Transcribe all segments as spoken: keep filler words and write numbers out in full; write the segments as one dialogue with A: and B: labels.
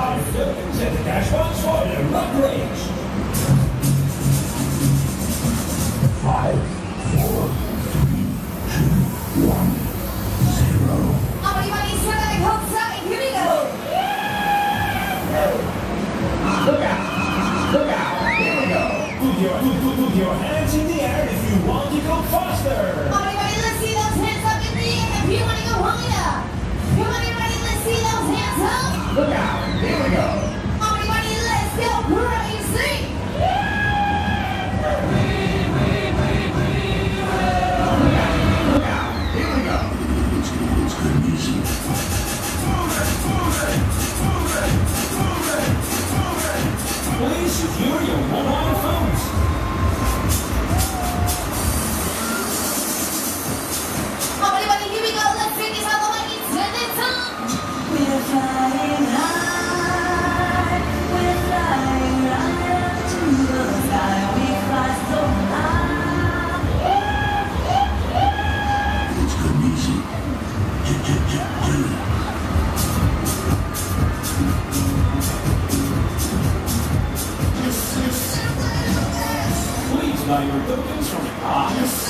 A: Please set the cash box for the rock range. Five, four, three, two, one, zero.
B: How many money set that code starting? Here we go.
A: Look out! Look out! Here we go. Put your, put, put, put your hands in the air if you want to go faster.
B: How many money? Let's see those hands up in the air if you want to go higher. How many money? Let's see those hands up.
A: Look out! Here we go.
B: How many money? Let's go crazy.
A: Please secure your mobile phones.
B: Everybody, here we go. Let's take this all the way to the top. We're flying high. We're flying right up to the sky. We fly so high.
C: It's good music.
A: Please buy your tokens from the car.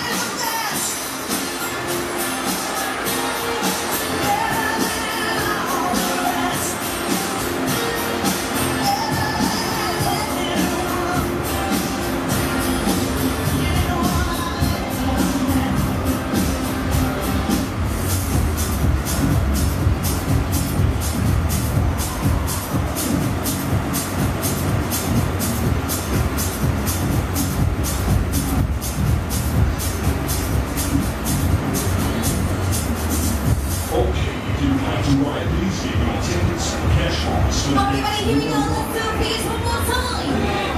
B: Everybody, here we go. Let's do these one more time.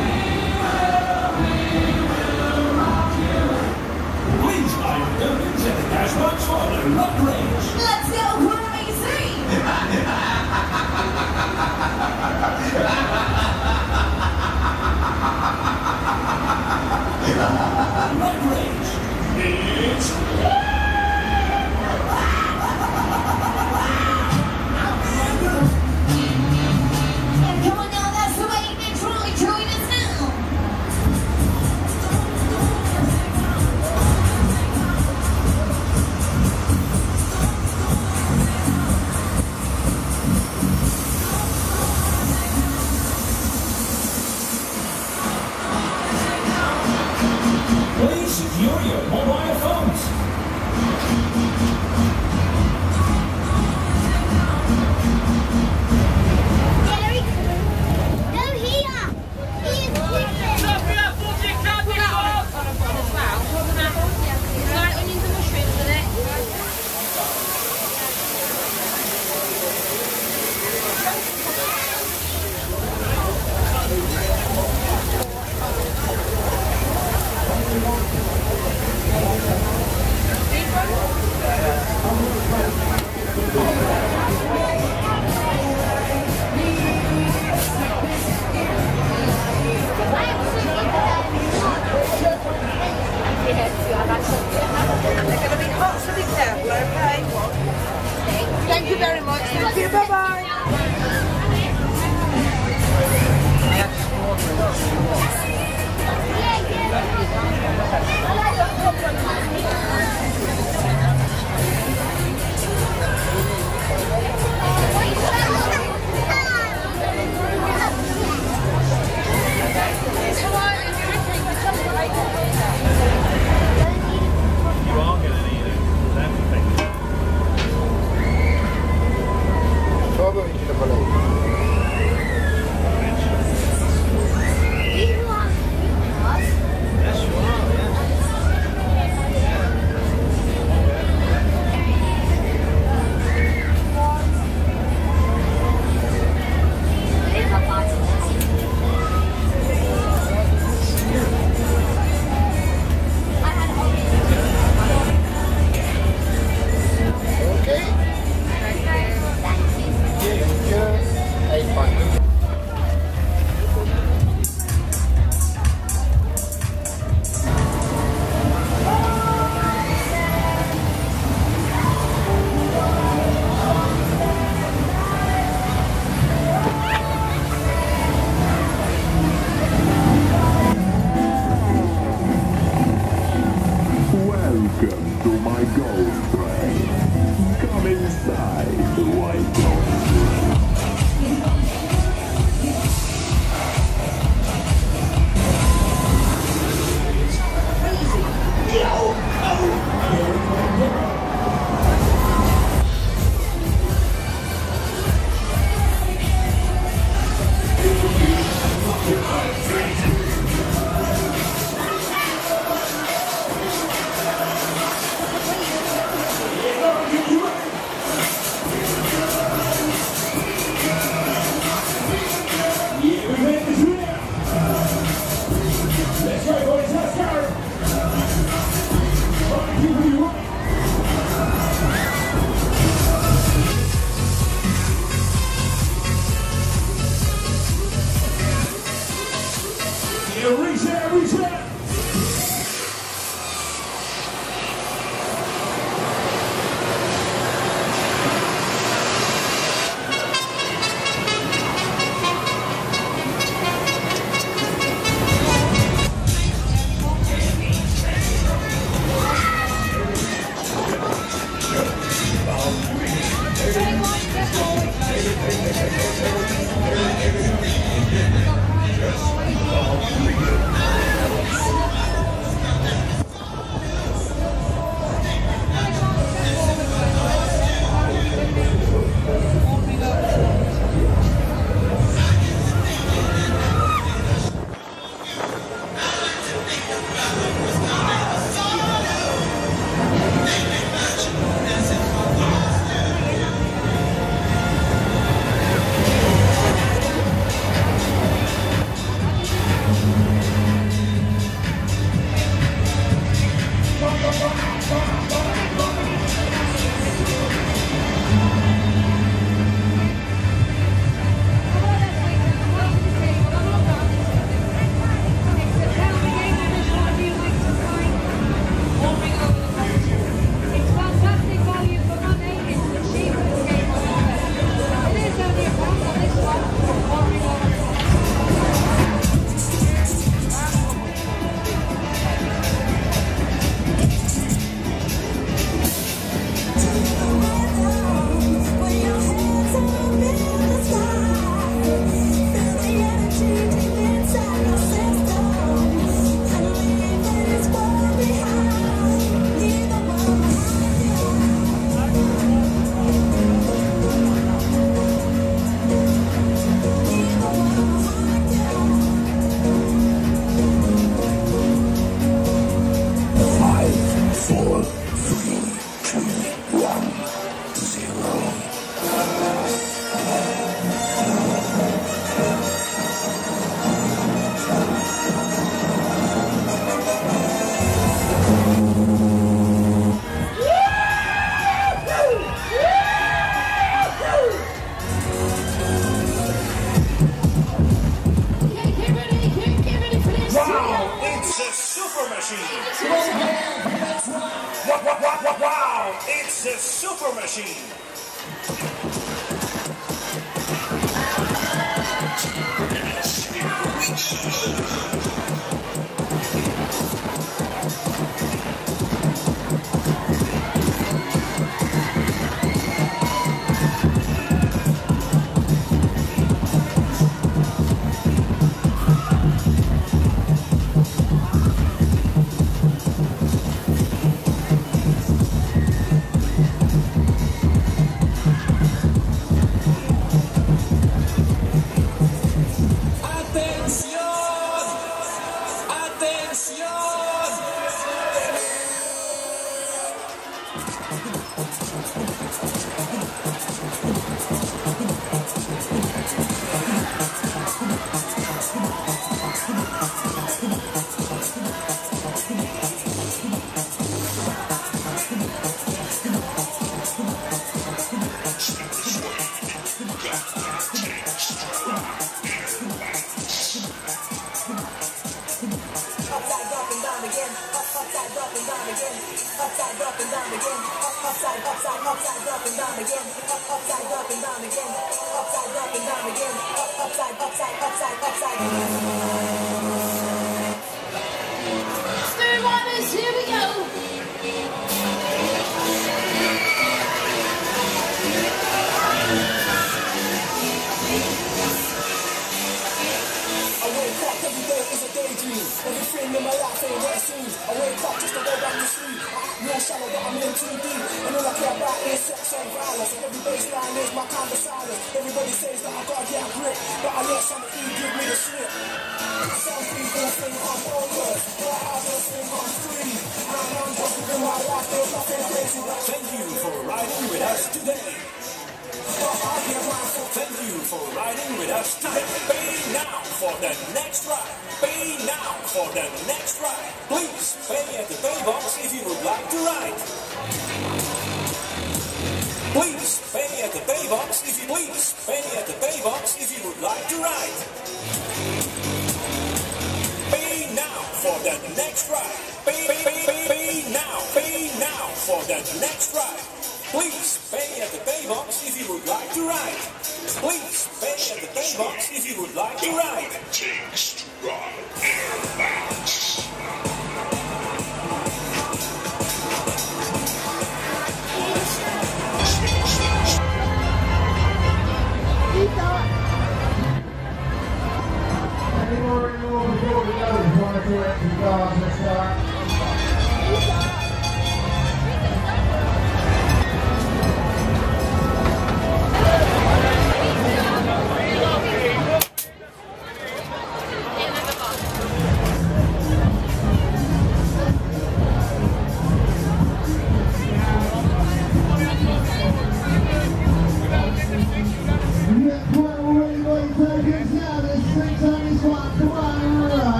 A: Please buy your tokens at the cash box for the rock range.
B: Let's go crazy.
A: Rock range. It's
B: Come on now, that's the way they truly join us now.
A: Please secure your mobile phones.
B: Gary, go here. He is quicker.
D: Sophia, forty candy bars! Like onions and mushrooms with it.
E: They're going to be hot, so be careful, okay? Thank you very much. Thank you. Bye-bye.
F: You are going to need it. Everything.
B: He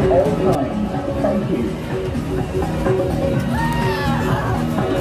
A: at all times. Thank you.